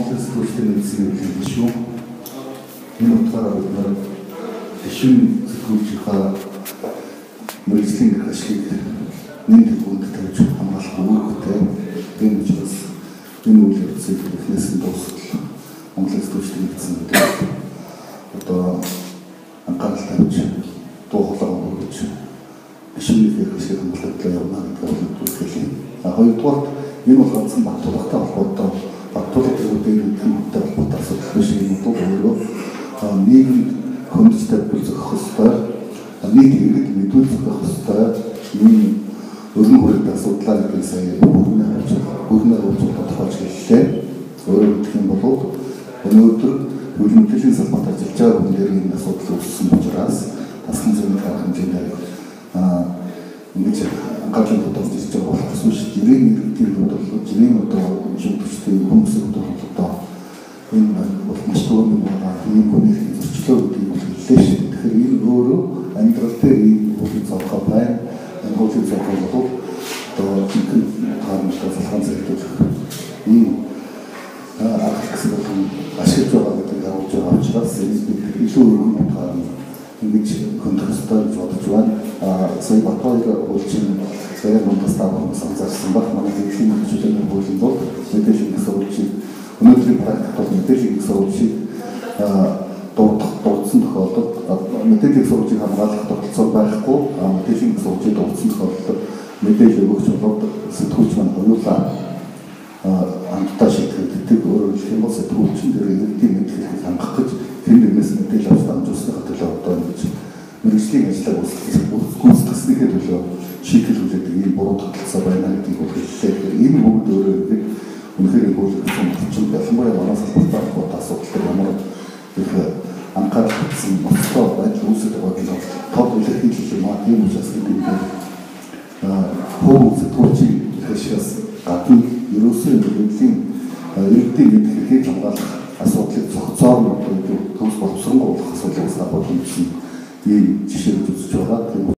Монголын сэтгүүлчдийн нэгдсэн хэлшүүн энэ утгаараа бид нар хэшүүн сэтгүүлчийнхаа мэргэжлийн ашиг нэг хүнд тавьж хамгаалах үүрэгтэй. Энэ учраас энэ үйл явдлыг эхнээс нь дуусгал Монголын сэтгүүлчдийн нэгдсэн одоо анхаарал тавьж дууглаа өгч хэшүүнийхээ ашиг хамгаалалтаа явуулна гэдэг үзүүлэлт. Хоёрдугаар энэ бол ганцхан Баттулгатай холбоотой Баттулгын хөдөлгөөнтэй холбоотой асуудал биш юм бол өөрөө нийгэм хөндөж тавьж зохих ёстой, нийт иргэд мэдүүлэх ёстой ийм өргөн хүрээтэй асуудлаа гэдэг сая бүгнээ бодож хэллээ. Өөрөөр хэлэх юм бол өнөөдөр хөвлөлийн мэдээллийн салбарт ажиллаж байгаа хүнээр энэ асуудал үүссэн учраас тасган зүйн харах хэмжээгээр ингэж анхаарлын тодорхойлж ирж байгаа болохос биш. Жирийн иргэдийн бодлого, жирийн одоо шийдвэрчдийн хүмүүсийн бодлого энэ бол маш түрүүний байгаа ийм хүний зөрчлөө гэдгийг хэллээ шүү. Тэгэхээр энэ өөрөө амьдрал дээр ийм хуулийн зорилгоо байна. Энэ хуулийн зорилго бол одоо жинхэнэ харамсалтай салхаан зэрэгдүүлэх ийм арга гэсэн бол ашиглаж байгаа гэдэг харуулж байгаа учраас энэ илүү өргөн утгаар ингэж хөндлөх ёстой гэж бодож байна. Сая Батбаяр хуучин сая Монголстаа санзаарсан баг манай дэлхийн хөгжлийн хуулийн бол мэдээллийн сурвалжийг өнөөдрийн практикт бол мэдээллийн сурвалжийг дурдсан тохиолдолд мэдээллийн сурвалжийг хамгаалах тогтолцоо байхгүй мэдээллийн сурвалжийг дурдсан тохиолдолд мэдээлэл өгч болоод сэтгүүлч маань хоёулаа хамтдаа шийдэгддэг. Өөрөөр хэлэх юм бол сэтгүүлчин дээр иргэдийн мэдлэгийг хангах гэж тэр нэгнээс мэдээлэл авч дамжуулсныхаа төлөө одоо ингэж мэргэжлийн ажлыг гүйцэтгэснийхээ төлөө шийдэл хүлээдэг ийм буруу тогтолцоо байна гэдгийг хэллээ. Энэ бүгд өөрөө үнэхээр хөлөгдсөн болчихсон. Ялангуяа манай салбарт холбоотой асуудал ямар их анхаарал татсан бодлоо байдал үүсэж байгааг нь тод илэрхийлж байна. Тийм учраас энэ хуу сэтгүүлчийн хэшээс гадна ерөөсөө иргэдийн мэдлэгийг хамгаалах асуудлыг зохицоор нь одоо төгс боловсронгуй болох асуудлыг санаа болгох юм ийм жишээ үзэж байгаа.